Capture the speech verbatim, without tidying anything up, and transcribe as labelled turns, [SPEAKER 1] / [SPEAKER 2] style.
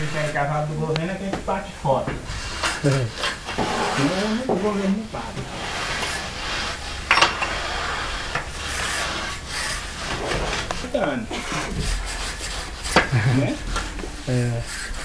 [SPEAKER 1] ele quer cavalo do governo, é que a gente bate fora. Senão o governo não paga. Dane. Né?
[SPEAKER 2] É.